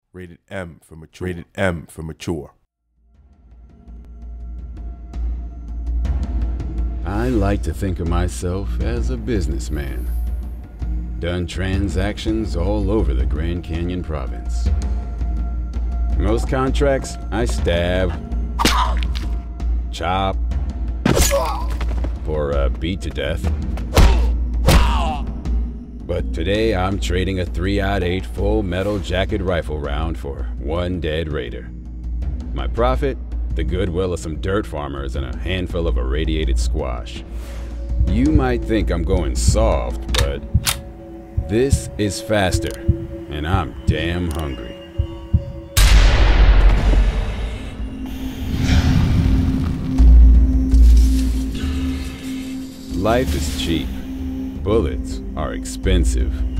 Rated M for mature. Rated M for mature. I like to think of myself as a businessman. Done transactions all over the Grand Canyon province. Most contracts, I stab, chop, or beat to death. But today I'm trading a 3-08 full metal jacket rifle round for one dead raider. My profit? The goodwill of some dirt farmers and a handful of irradiated squash. You might think I'm going soft, but this is faster, and I'm damn hungry. Life is cheap. Bullets are expensive.